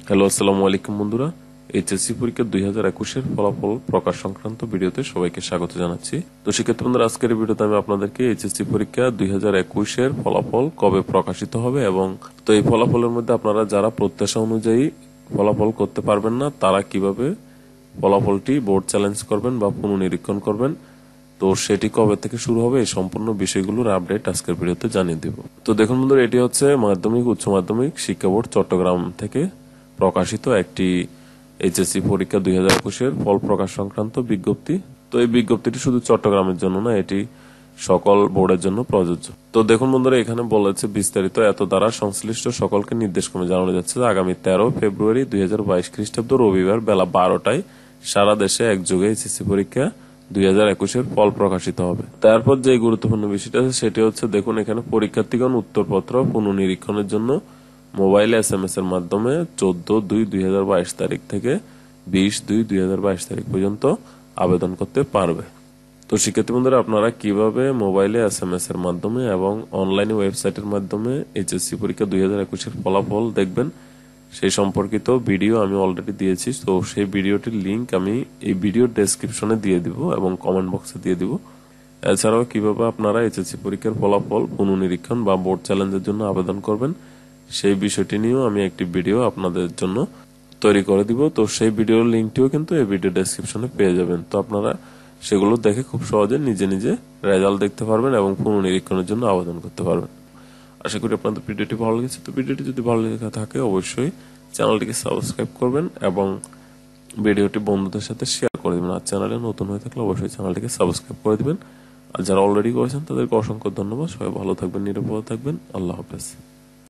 Hello, আসসালামু আলাইকুম বন্ধুরা। এইচএসসি পরীক্ষা 2021 এর ফলাফল প্রকাশ সংক্রান্ত ভিডিওতে সবাইকে স্বাগত জানাচ্ছি। তো শিক্ষার্থী বন্ধুরা, আজকের ভিডিওতে আমি আপনাদেরকে এইচএসসি পরীক্ষা 2021 এর ফলাফল কবে প্রকাশিত হবে এবং তো এই ফলাফলের মধ্যে আপনারা যারা প্রত্যাশা অনুযায়ী ফলাফল করতে পারবেন না তারা কিভাবে ফলাফলটি বোর্ড চ্যালেঞ্জ করবেন বা পুনর্নিরীক্ষণ করবেন, তো সেটি কবে থেকে শুরু হবে এই সম্পূর্ণ বিষয়গুলোর আপডেট আজকের ভিডিওতে জানিয়ে দিব। তো দেখুন বন্ধুরা, এটি হচ্ছে মাধ্যমিক উচ্চ মাধ্যমিক শিক্ষা বোর্ড চট্টগ্রাম থেকে প্রকাশিত একটি এইচএসসি পরীক্ষা 2021 এর ফল প্রকাশ সংক্রান্ত বিজ্ঞপ্তি। তো এই বিজ্ঞপ্তিটি শুধু চট্টগ্রামের জন্য না, এটি সকল বোর্ডের জন্য প্রযোজ্য। তো দেখুন বন্ধুরা, এখানে বলেছে বিস্তারিত এত দ্বারা সংশ্লিষ্ট সকলকে নির্দেশক্রমে জানানো যাচ্ছে যে আগামী 13 ফেব্রুয়ারি 2022 খ্রিস্টাব্দ রবিবার বেলা 12টায় সারা দেশে একযোগে এইচএসসি পরীক্ষা 2021 এর ফল প্রকাশিত হবে। তারপর যে গুরুত্বপূর্ণ বিষয়টা আছে সেটি হচ্ছে, দেখুন এখানে পরীক্ষার্থীগণ উত্তরপত্র পুনর্নিরীক্ষণের জন্য মোবাইলে SMS এর মাধ্যমে 14/2/2022 তারিখ থেকে 20/2/2022 তারিখ পর্যন্ত আবেদন করতে পারবে। তো শিক্ষার্থী বন্ধুরা, আপনারা কিভাবে মোবাইলে SMS এর মাধ্যমে এবং অনলাইনে ওয়েবসাইটের মাধ্যমে এইচএসসি পরীক্ষা 2021 এর ফলাফল দেখবেন সেই সম্পর্কিত ভিডিও আমি অলরেডি দিয়েছি। তো সেই ভিডিওটির লিংক আমি এই ভিডিওর ডেসক্রিপশনে দিয়ে দিব এবং কমেন্ট বক্সে দিয়ে দিব। এছাড়াও কিভাবে আপনারা এইচএসসি পরীক্ষার ফলাফল পুনর্নিরীক্ষণ বা বোর্ড চ্যালেঞ্জের জন্য আবেদন করবেন সেই বিষয়টি নিয়েও আমি একটি ভিডিও আপনাদের জন্য তৈরি করে দিব। তো সেই ভিডিওর লিঙ্কটিও কিন্তু এই ভিডিও ডেসক্রিপশনে পেয়ে যাবেন। তো আপনারা সেগুলো দেখে খুব সহজে নিজে নিজে রেজাল্ট দেখতে পারবেন এবং পুনর্নিরীক্ষণের জন্য আবেদন করতে পারবেন। আশা করি আপনাদের ভিডিওটি ভালো লেগেছে। তো ভিডিওটি যদি ভালো লেগে থাকে অবশ্যই চ্যানেলটিকে সাবস্ক্রাইব করবেন এবং ভিডিওটি বন্ধুদের সাথে শেয়ার করে দিবেন। আর চ্যানেলে নতুন হয়ে থাকলে অবশ্যই চ্যানেলটিকে সাবস্ক্রাইব করে দিবেন। আর যারা অলরেডি করেছেন তাদেরকে অসংখ্য ধন্যবাদ। সবাই ভালো থাকবেন, নিরাপদে থাকবেন। আল্লাহ হাফেজ।